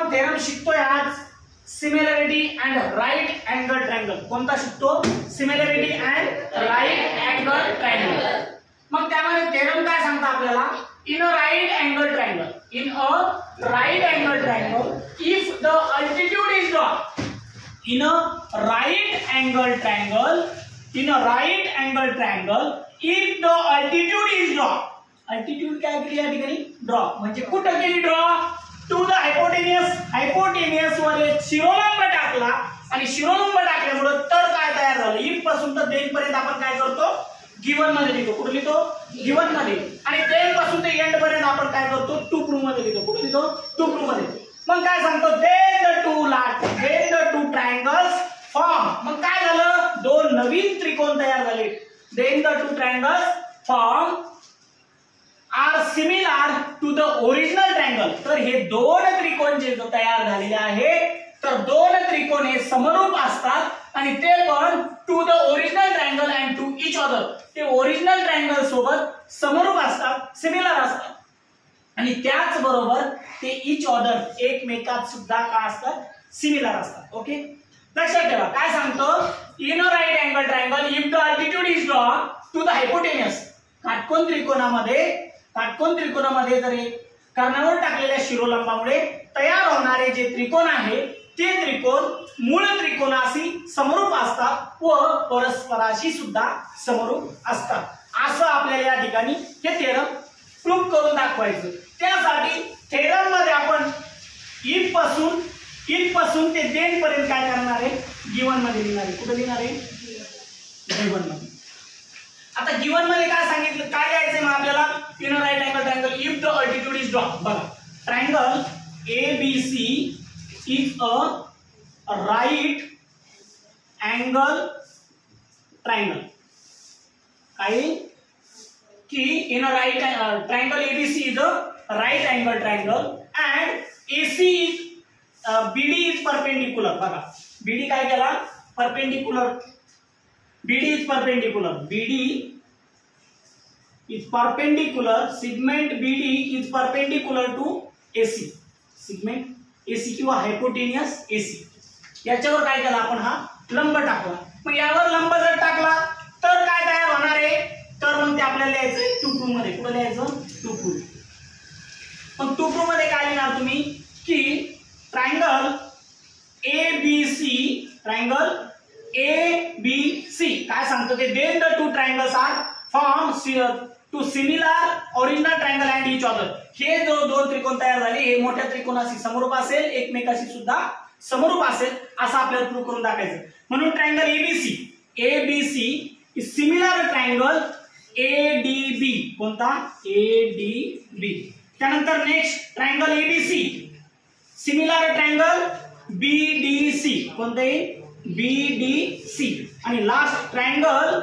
आपण थेरम शिकतोय आज similarity and right angle triangle. कोणता शिकतो? Similarity and right angle triangle. मग त्यामध्ये थेरम काय सांगता आपल्याला? In a right angle triangle, in a right angle triangle if the altitude is draw, in a right angle triangle, in a right angle triangle if the altitude is draw. Altitude काय केली या ठिकाणी? Draw. म्हणजे कुठं केली draw? To the hypotenuse. Hypotenuse वर एक शिरोलंब टाकला आणि शिरोलंब टाकल्यामुळे तर काय तयार झालं? इफ पासून तर देन पर्यंत आपण काय करतो? गिवन मध्ये लिहितो. कुठे लिहितो? गिवन मध्ये. आणि देन पासून ते एंड पर्यंत आपण काय करतो? टू प्रूव्ह मध्ये लिहितो. कुठे लिहितो? टू प्रूव्ह मध्ये. मग काय सांगतो? Then the two triangles form. मग काय झालं? दोन नवीन त्रिकोण तयार झाले. Then the two triangles form are similar to the original triangle. तर हे दोन त्रिकोण जे तयार झालेले आहेत तर दोन त्रिकोण हे समरूप असतात आणि ते पण to the original triangle and to each other. ते ओरिजिनल ट्रायंगल सोबत समरूप असतात, सिमिलर असतात आणि त्याच बरोबर ते इच अदर एकमेकात सुद्धा काय असतात? सिमिलर असतात. ओके, लक्षात ठेवा. काय सांगतो? In a right angle triangle if the altitude is draw to the hypotenuse. काटकोन त्रिकोणामध्ये जर कर्णावर टाकलेल्या शिरोलंबामुळे तयार होणारे जे त्रिकोण आहे ते त्रिकोण मूळ त्रिकोणाशी समरूप असतात व परस्पराशी सुद्धा समरूप असतात. असं आपल्याला या ठिकाणी हे थेरम प्रूव्ह करून दाखवायचं. त्यासाठी थेरम मध्ये आपण इफ पासून ते देन पर्यंत काय करणार आहे? गिवन मध्ये लिहिणार आहे. कुठे लिहिणार आहे? गिवन मध्ये. आता गिवन मध्ये काय सांगितलं? काय द्यायचंय मग आपल्याला? In a right angle triangle if the altitude is draw. बघा, triangle ABC is a right angle triangle. काय की in a right triangle ABC is a right angle triangle and AC is BD is perpendicular. बघा, BD काय केला? Perpendicular. BD is perpendicular. Segment BD is perpendicular to AC. Segment AC किंवा hypotenuse AC. याच्यावर काय केलं आपण? हा लंब टाकला. मग यावर लंब जर टाकला तर काय तयार होणार आहे? तर मग ते आपल्याला लिहायचं टू प्रूव्ह मध्ये. कुठे लिहायचं? To prove. मग टू प्रूव्ह मध्ये काय लिहिणार तुम्ही? की ट्रायंगल ABC काय सांगतो ते? Then the two triangles are form to similar original triangle and each other. हे जो दोन त्रिकोण तयार झाले हे मोठ्या त्रिकोणाशी समरूप असेल, एकमेकाशी सुद्धा समरूप असेल असं आपल्याला प्रूव्ह करून दाखवायचं. म्हणून triangle ABC is similar triangle ADB. कोणता? ADB. त्यानंतर next triangle ABC similar triangle BDC. कोणते? BDC. आणि last triangle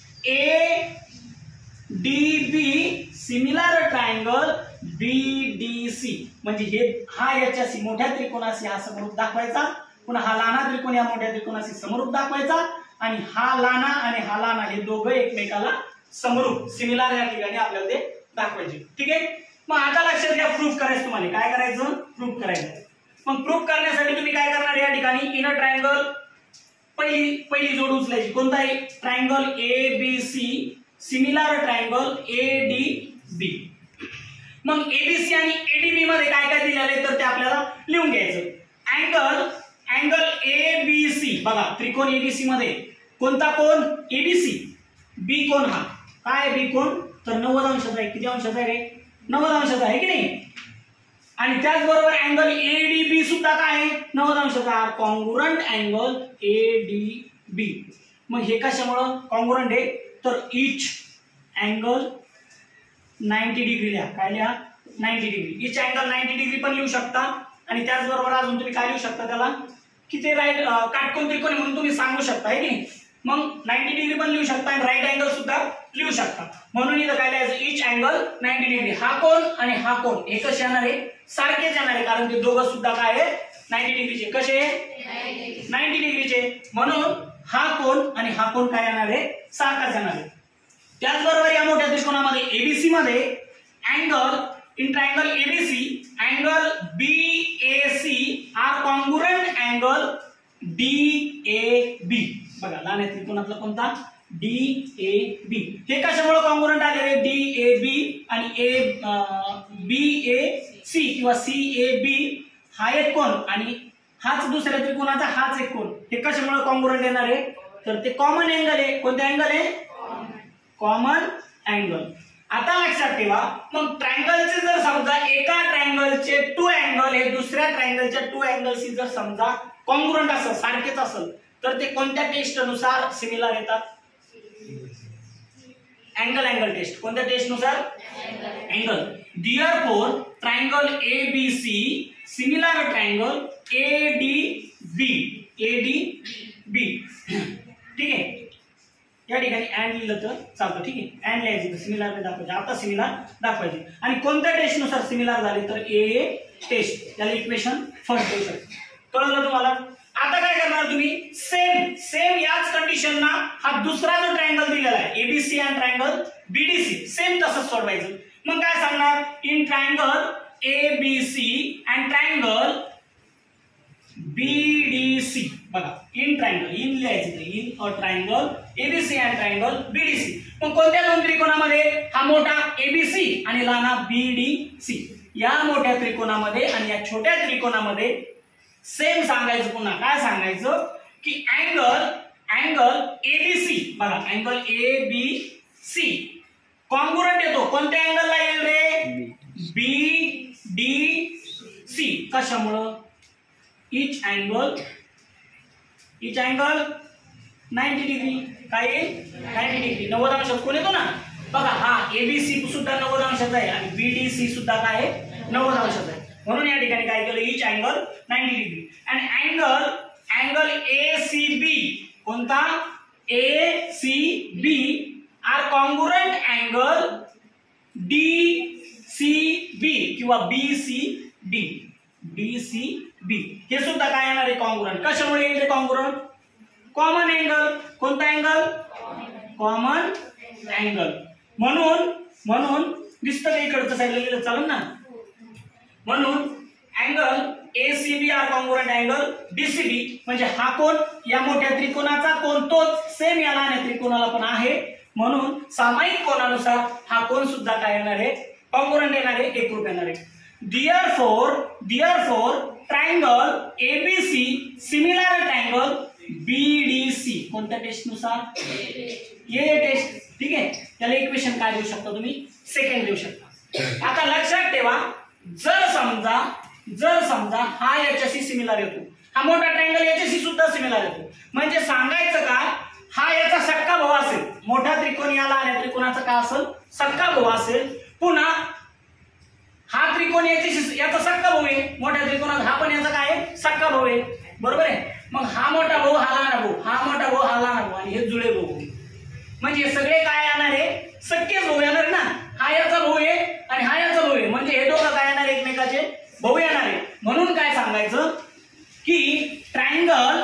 ADB similar triangle BDC. म्हणजे हे हा याच्याशी मोठ्या त्रिकोणाशी हा समरूप दाखवायचा, पुन्हा हा लहान त्रिकोण या मोठ्या त्रिकोणाशी समरूप दाखवायचा आणि हा लहान आणि हा लहान हे दोघं एकमेकाला समरूप सिमिलर या ठिकाणी आपल्याला ते दाखवायचे. ठीक आहे. मग आता लक्षात घ्या, प्रूफ करायचं. तुम्हाला काय करायचं? प्रूफ करायचं. मग प्रूफ करण्यासाठी तुम्ही काय करणार? या ठिकाणी इन अ ट्रायंगल पहिली जोड उचलायची. कोणता आहे? Triangle ABC similar triangle ADB. मग ABC आणि ADB मध्ये काय काय दिलेले तर ते आपल्याला लिहून घ्यायचं. Angle ABC. बघा, त्रिकोण ABC मध्ये कोणता कोण? ABC. बी कोण? हा काय? बी कोण? तर 90 अंशाचा आहे. किती अंशाचा आहे रे? 90 अंशाचा आहे की नाही? आणि त्याचबरोबर अँगल ADB सुद्धा काय आहे? 90 अंशाचा. Congruent angle ADB. मग हे कशामुळे कॉन्ग्रुएंट आहे? तर इच अँगल 90 डिग्री लिहा. काय लिहा? 90 डिग्री. इच अँगल 90 डिग्री पण लिहू शकता आणि त्याचबरोबर अजून तुम्ही काय लिहू शकता त्याला? की ते राईट काटकोन त्रिकोण म्हणून तुम्ही सांगू शकता आहे की नाही? मग 90 डिग्री पण लिहू शकता आणि राईट अँगल सुद्धा लिहू शकता. म्हणून इथं काय लिहायचं? Each angle 90 degree. हा कोण आणि हा कोण हे कसे येणार आहे? सारखेच येणार आहे, कारण ते दोघं सुद्धा काय आहे? 90 डिग्रीचे. कसे? 90 डिग्रीचे. म्हणून हा कोण आणि हा कोण काय येणार आहे? सारखाच येणार आहे. त्याचबरोबर या मोठ्या त्रिकोणामध्ये ABC मध्ये angle in triangle ABC angle BAC कोणता DAB. हे कशामुळे कॉन्ग्रुएंट आले DAB आणि BAC किंवा CAB हा एक कोण आणि हाच दुसऱ्या त्रिकोणाचा हाच एक कोण. हे कशामुळे कॉन्ग्रुएंट येणार आहे तर ते कॉमन अँगल आहे. कोणते अँगल आहे कॉमन अँगल. आता लक्षात ठेवा मग ट्रायंगलचे जर समजा एका ट्रायंगलचे टू अँगल हे दुसऱ्या ट्रायंगलच्या टू अँगलशी जर समजा कॉन्ग्रुएंट असेल सारखेच असेल तर ते कोणत्या टेस्ट नुसार सिमिलर येतात अँगल टेस्ट. कोणत्या टेस्ट नुसार angle. Therefore triangle ABC similar triangle ADB. ठीक आहे या ठिकाणी अँड लिहिलं तर चालतं. ठीक आहे अँड लिहायचं सिमिलर दाखवायचे. आता सिमिलर दाखवायचे आणि कोणत्या टेस्ट नुसार सिमिलर झाले तर ए टेस्ट. त्याला इक्वेशन फर्स्ट देऊ शकतो. कळलं तुम्हाला. आता काय करणार तुम्ही सेम याच कंडिशन ना हा दुसरा जो ट्रायंगल दिलेला आहे ABC and triangle BDC same तसंच सोडवायचं. मग काय सांगणार in triangle ABC and triangle BDC. बघा इन ट्रायंगल इन लिहायचं in a triangle ABC and triangle BDC. मग कोणत्या दोन त्रिकोणामध्ये हा मोठा एबीसी आणि लहान बीडीसी. या मोठ्या त्रिकोणामध्ये आणि या छोट्या त्रिकोणामध्ये सेम सांगायचं. पुन्हा काय सांगायचं की अँगल एबीसी. बघा अँगल एबीसी कॉन्ग्रुएंट येतो कोणत्या अँगलला येईल रे बीडीसी. कशामुळं इच अँगल 90 डिग्री. काय 90 डिग्री 90 अंशात कोण येतो ना. बघा हा एबीसी सुद्धा 90 अंशाचा आहे आणि बीडीसी सुद्धा काय आहे 90 अंशाचा आहे. म्हणून या ठिकाणी काय केलं इच अँगल 90 डिग्री. आणि अँगल एसीबी कोणता ACB are congruent angle DCB किंवा बीसीडी. हे सुद्धा काय येणार आहे कॉन्ग्रुएंट. कशामुळे येईल कॉन्ग्रुएंट कॉमन अँगल. कोणता अँगल कॉमन अँगल. म्हणून दिसतं का इकडचं साईडला लिहिलं चालेल ना. म्हणून angle ACB are congruent angle DCB म्हणजे हा कोण या मोठ्या त्रिकोणाचा कोण तोच सेम या लहान त्रिकोणाला पण आहे. म्हणून सामायिक कोणानुसार हा कोण सुद्धा काय येणार आहे कॉन्ग्रुएंट येणार आहे एकरूप येणार आहे. Therefore triangle ABC similar triangle BDC. कोणत्या टेस्ट नुसार ए टेस्ट. ठीक आहे त्याला इक्वेशन काय देऊ शकता तुम्ही सेकंड देऊ शकता. आता लक्षात ठेवा जर समजा हा याच्याशी सिमिलर येतो हा मोठा ट्रायंगल याच्याशी सुद्धा सिमिलर येतो म्हणजे सांगायचं का हा याचा सक्का भाऊ असेल. मोठा त्रिकोण याला आणि त्रिकोणाचा काय असेल सक्का भाऊ असेल. पुन्हा हा त्रिकोण याचा सक्का भाऊ आहे. मोठ्या त्रिकोणात हा पण याचा काय आहे सक्का भाऊ आहे. बरोबर आहे. मग हा मोठा भाऊ हा लहान भाऊ हा मोठा भाऊ हा लहान भाऊ आणि हे जुळे भाऊ म्हणजे सगळे काय येणार आहे सख्खेच भाऊ येणार ना. हा याचा भाऊ आहे आणि हा याचा भाऊ आहे म्हणजे हे दोघं काय येणार एकमेकाचे भाऊ येणार आहे. म्हणून काय सांगायचं की triangle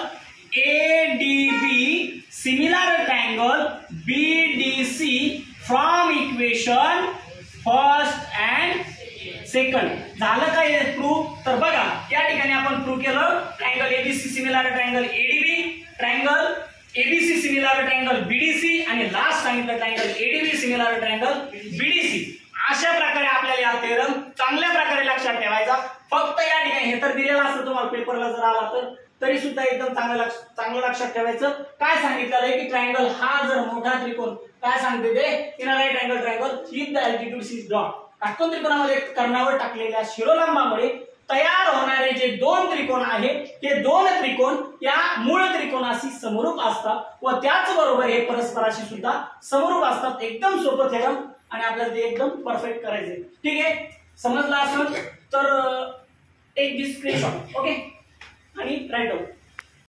ADB similar triangle BDC from equation first and second. झालं काय प्रूफ तर बघा या ठिकाणी आपण प्रूफ केलं triangle ABC similar triangle ADB triangle ABC similar triangle BDC आणि लास्ट सांगितलं triangle ADB similar triangle BDC. अशा प्रकारे आपल्याला हा थेरम चांगल्या प्रकारे लक्षात ठेवायचा. फक्त या ठिकाणी हे तर दिलेलं असतं तुम्हाला पेपरला जर आला तर तरी सुद्धा एकदम चांगलं लक्षात ठेवायचं. काय सांगितलं आहे की ट्रायंगल हा जर मोठा त्रिकोण काय सांगते ते in right angle triangle if the altitude is draw. काटकोन त्रिकोणामध्ये कर्णावर टाकलेल्या शिरोलंबामुळे तयार होणारे जे दोन त्रिकोण आहेत ते दोन त्रिकोण या मूळ त्रिकोणाशी समरूप असतात व त्याचबरोबर हे परस्पराशी सुद्धा समरूप असतात. एकदम सोपं थेरम आणि आपल्याला ते एकदम परफेक्ट करायचंय. ठीक आहे समजलं असेल तर टेक दिस स्क्रीनशॉट ओके आणि राईट आउट.